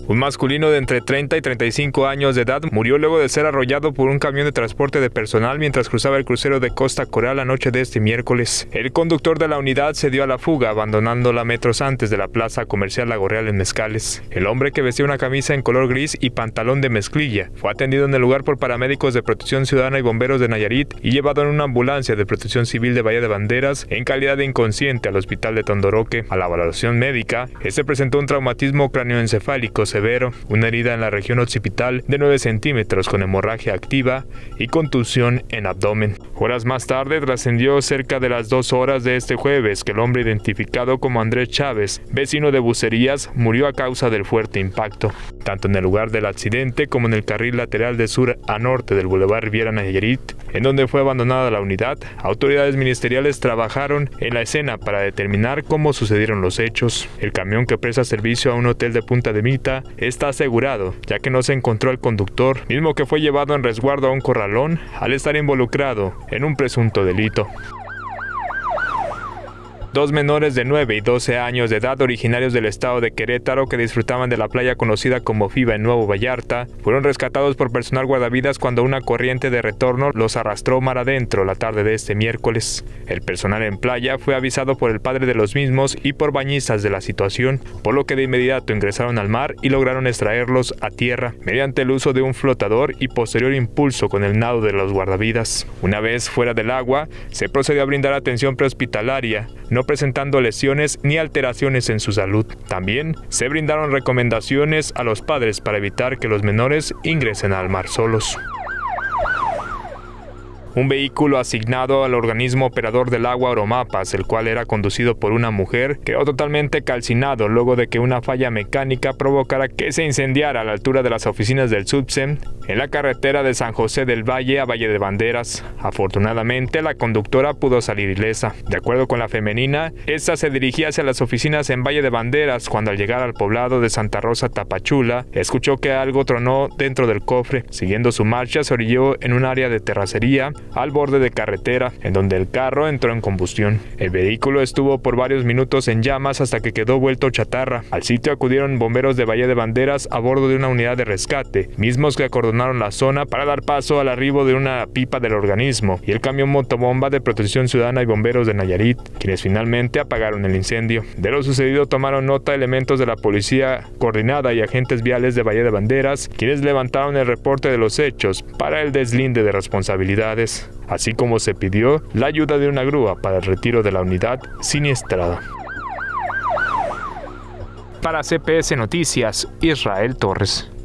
Un masculino de entre 30 y 35 años de edad murió luego de ser arrollado por un camión de transporte de personal mientras cruzaba el crucero de Costa Coral la noche de este miércoles. El conductor de la unidad se dio a la fuga, abandonándola metros antes de la plaza comercial Lago Real en Mezcales. El hombre, que vestía una camisa en color gris y pantalón de mezclilla, fue atendido en el lugar por paramédicos de Protección Ciudadana y bomberos de Nayarit y llevado en una ambulancia de Protección Civil de Bahía de Banderas en calidad de inconsciente al hospital de Tondoroque. A la valoración médica, este presentó un traumatismo cráneoencefálico severo, una herida en la región occipital de 9 centímetros con hemorragia activa y contusión en abdomen. Horas más tarde trascendió cerca de las 2 horas de este jueves que el hombre identificado como Andrés Chávez, vecino de Bucerías, murió a causa del fuerte impacto. Tanto en el lugar del accidente como en el carril lateral de sur a norte del Boulevard Riviera Nayarit, en donde fue abandonada la unidad, autoridades ministeriales trabajaron en la escena para determinar cómo sucedieron los hechos. El camión, que presta servicio a un hotel de Punta de Mita, está asegurado, ya que no se encontró al conductor, mismo que fue llevado en resguardo a un corralón al estar involucrado en un presunto delito. 2 menores de 9 y 12 años de edad originarios del estado de Querétaro que disfrutaban de la playa conocida como Fiba en Nuevo Vallarta fueron rescatados por personal guardavidas cuando una corriente de retorno los arrastró mar adentro la tarde de este miércoles. El personal en playa fue avisado por el padre de los mismos y por bañistas de la situación, por lo que de inmediato ingresaron al mar y lograron extraerlos a tierra mediante el uso de un flotador y posterior impulso con el nado de los guardavidas. Una vez fuera del agua, se procedió a brindar atención prehospitalaria, no presentando lesiones ni alteraciones en su salud. También se brindaron recomendaciones a los padres para evitar que los menores ingresen al mar solos. Un vehículo asignado al organismo operador del agua Oromapas, el cual era conducido por una mujer, quedó totalmente calcinado luego de que una falla mecánica provocara que se incendiara a la altura de las oficinas del SUBSEM en la carretera de San José del Valle a Valle de Banderas. Afortunadamente, la conductora pudo salir ilesa. De acuerdo con la femenina, esta se dirigía hacia las oficinas en Valle de Banderas cuando, al llegar al poblado de Santa Rosa Tapachula, escuchó que algo tronó dentro del cofre. Siguiendo su marcha, se orilló en un área de terracería al borde de carretera, en donde el carro entró en combustión. El vehículo estuvo por varios minutos en llamas hasta que quedó vuelto chatarra. Al sitio acudieron bomberos de Bahía de Banderas a bordo de una unidad de rescate, mismos que acordonaron la zona para dar paso al arribo de una pipa del organismo y el camión motobomba de Protección Ciudadana y bomberos de Nayarit, quienes finalmente apagaron el incendio. De lo sucedido tomaron nota elementos de la Policía Coordinada y agentes viales de Bahía de Banderas, quienes levantaron el reporte de los hechos para el deslinde de responsabilidades, así como se pidió la ayuda de una grúa para el retiro de la unidad siniestrada. Para CPS Noticias, Israel Torres.